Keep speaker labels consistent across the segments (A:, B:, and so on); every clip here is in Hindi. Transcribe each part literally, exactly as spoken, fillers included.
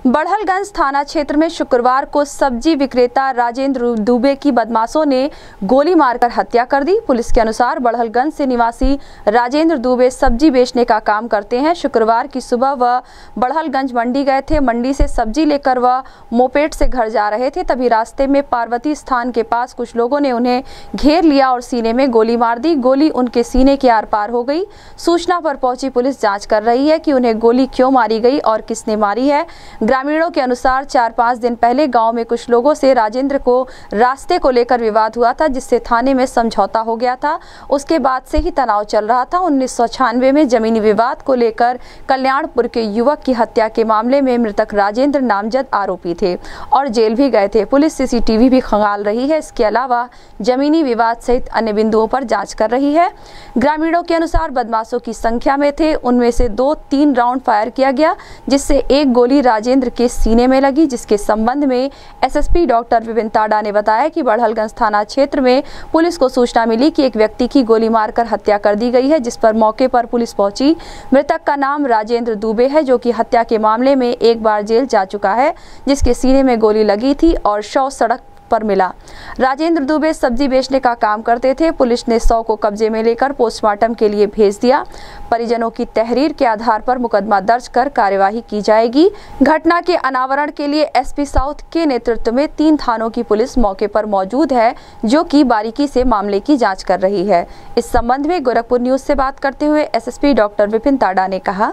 A: बढ़लगंज थाना क्षेत्र में शुक्रवार को सब्जी विक्रेता राजेंद्र दुबे की बदमाशों ने गोली मारकर हत्या कर दी। पुलिस के अनुसार बढ़लगंज से निवासी राजेंद्र दुबे सब्जी बेचने का काम करते हैं। शुक्रवार की सुबह वह बढ़लगंज मंडी गए थे। मंडी से सब्जी लेकर वह मोपेड से घर जा रहे थे, तभी रास्ते में पार्वती स्थान के पास कुछ लोगों ने उन्हें घेर लिया और सीने में गोली मार दी। गोली उनके सीने के आर पार हो गई। सूचना पर पहुंची पुलिस जाँच कर रही है कि उन्हें गोली क्यों मारी गई और किसने मारी है। ग्रामीणों के अनुसार चार पाँच दिन पहले गांव में कुछ लोगों से राजेंद्र को रास्ते को लेकर विवाद हुआ था, जिससे थाने में समझौता हो गया था। उसके बाद से ही तनाव चल रहा था। उन्नीस सौ छियानवे में जमीनी विवाद को लेकर कल्याणपुर के युवक की हत्या के मामले में मृतक राजेंद्र नामजद आरोपी थे और जेल भी गए थे। पुलिस सीसीटीवी भी खंगाल रही है। इसके अलावा जमीनी विवाद सहित अन्य बिंदुओं पर जाँच कर रही है। ग्रामीणों के अनुसार बदमाशों की संख्या में थे। उनमें से दो तीन राउंड फायर किया गया, जिससे एक गोली राजेंद्र के सीने में लगी, जिसके संबंध में एसएसपी डॉक्टर विपिन ताड़ा ने बताया कि बढ़लगंज थाना क्षेत्र में पुलिस को सूचना मिली कि एक व्यक्ति की गोली मारकर हत्या कर दी गई है, जिस पर मौके पर पुलिस पहुंची। मृतक का नाम राजेंद्र दुबे है, जो कि हत्या के मामले में एक बार जेल जा चुका है, जिसके सीने में गोली लगी थी और शव सड़क पर मिला। राजेंद्र दुबे सब्जी बेचने का काम करते थे। पुलिस ने शव को कब्जे में लेकर पोस्टमार्टम के लिए भेज दिया। परिजनों की तहरीर के आधार पर मुकदमा दर्ज कर कार्यवाही की जाएगी। घटना के अनावरण के लिए एसपी साउथ के नेतृत्व में तीन थानों की पुलिस मौके पर मौजूद है, जो कि बारीकी से मामले की जांच कर रही है। इस संबंध में गोरखपुर न्यूज से बात करते हुए एसएसपी डॉक्टर विपिन ताड़ा ने कहा,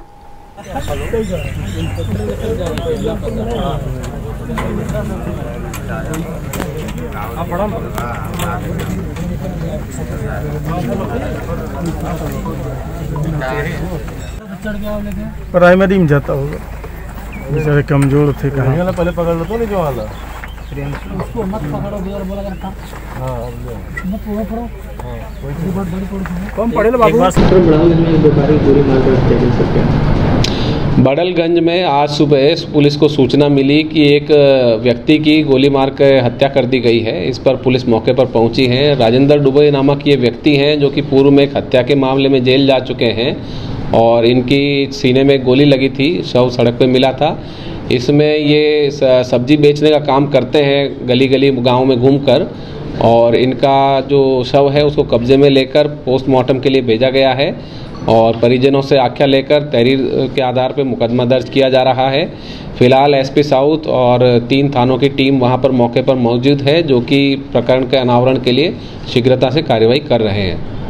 B: प्राइमरी में जाता होगा, बेचारे कमजोर थे। कहाँ
C: पहले पकड़ लो तो नहीं जो वाला
D: उसको मत पकड़ो, बियर बोला करता हां मत पकड़ो पकड़ो कोई बहुत बड़ी पड़ी कम पड़े ना बाबू।
E: बढ़लगंज में व्यापारी गोली मारकर हत्या कर सकते।
F: बढ़लगंज में आज सुबह पुलिस को सूचना मिली कि एक व्यक्ति की गोली मार कर हत्या कर दी गई है। इस पर पुलिस मौके पर पहुंची है। राजेंद्र दुबे नामक ये व्यक्ति हैं, जो कि पूर्व में एक हत्या के मामले में जेल जा चुके हैं और इनकी सीने में गोली लगी थी, शव सड़क पर मिला था। इसमें ये सब्जी बेचने का काम करते हैं, गली गली गाँव में घूमकर, और इनका जो शव है उसको कब्जे में लेकर पोस्टमार्टम के लिए भेजा गया है और परिजनों से आख्या लेकर तहरीर के आधार पर मुकदमा दर्ज किया जा रहा है। फिलहाल एसपी साउथ और तीन थानों की टीम वहां पर मौके पर मौजूद है, जो कि प्रकरण के अनावरण के लिए शीघ्रता से कार्रवाई कर रहे हैं।